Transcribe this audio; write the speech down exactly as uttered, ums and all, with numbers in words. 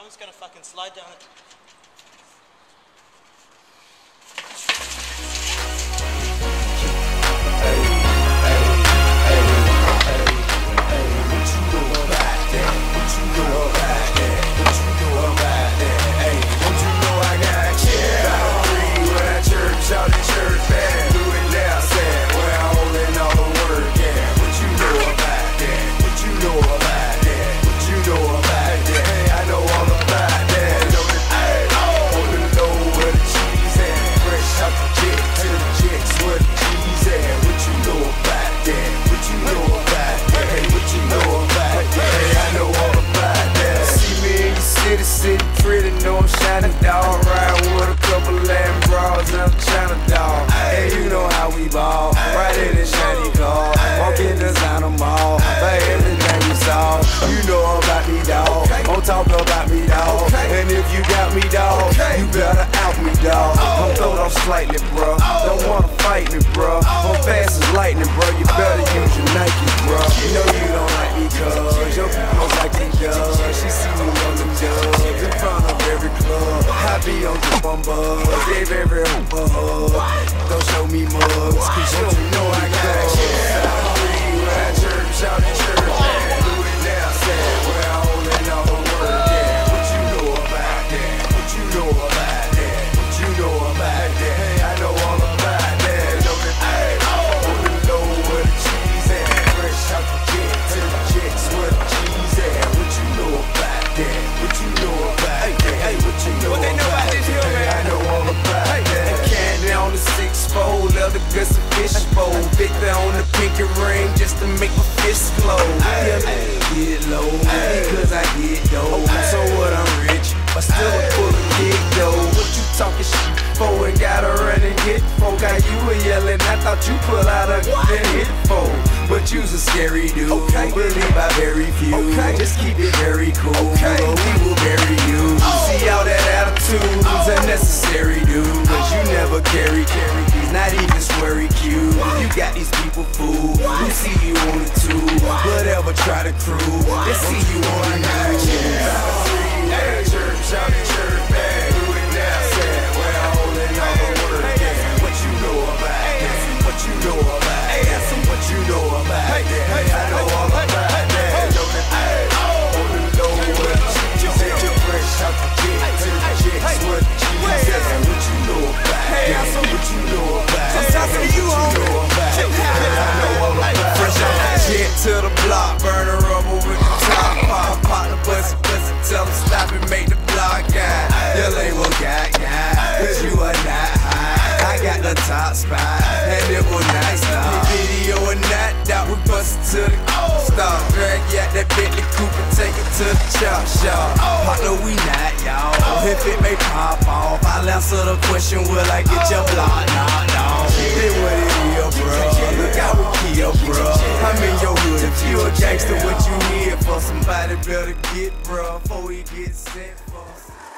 I'm just gonna fucking slide down it. City pretty, know I'm shining, dog. Riding with a couple Latin bras and I'm China, dog. Hey, you know how we ball. Right in the shiny car, walk in designer mall. But everything we saw, you know about me, dog. Don't talk about me, dog. And if you got me, dog, you better out me, dog. I'm throwed off slightly, bro. Don't wanna fight me, bro. I'm fast as lightning, bro. You better use your Nike, bro. You know you don't like me, cuz your people like me, cuz she see me on them dubs in front of every club. I be on the bumper, gave every hoop a hug. Don't show me mugs, cause you don't know I got shit. When I church, out in church, man, do it now, sad. Where I holding all the word, yeah. What you know about that? What you know about that? What you know about that? Hey, I know all about that. Know that I on the low where the cheese at. Fresh out the jet to the jets where the cheese at. What you know about that? What you know about that? Hey, what you know what they know about this here, man? I know all about hey, that. Candy on the six fold, leather guts and fish bowl. Victor on the pinky ring just to make my fist glow. Yeah, get low because I get dough. So what? I'm rich, but still a full of kick though. What you talking shit for? And gotta run and hit folk. Got you were yelling, I thought you pull out a gun and hit folk. But you's a scary dude. Okay. Believe by very few. Okay. Just keep it very cool. Okay. We will bury you. See all that attitude's unnecessary, dude. Cause you never carry, carry keys, not even sweary cue. You got these people fooled who see you on the tube, but ever try to crew. They see you on the news. Hey, church, out in church, man. Do it now, sad. Where I holding all the word, yeah. What you know about that? What you know about that? What you know about that? Hey, I know all about that. Know that I on the low where the cheese at. Fresh out the jet to the jets where the cheese at. What you know about that? What you know about that? What you know about that? I know all about that. Fresh out the jet to the block, burn the rubber with the top. Pop, pop the bus, bus, tell them stop and make the block guy. Your label got guy, cause you are not high. I got the top spot, and it will not stop. Video and that, that we bust to the stop. Drag out that Bentley coupe and take it to the chop shop. Partner, we not, y'all. If it may pop off, I'll answer the question, will I get your block? Nah, nah. It what it is, bro. Look out with Kia, bro. I'm in your hood. If you a gangster, what you here for? Somebody better get, bro, before he gets sent for.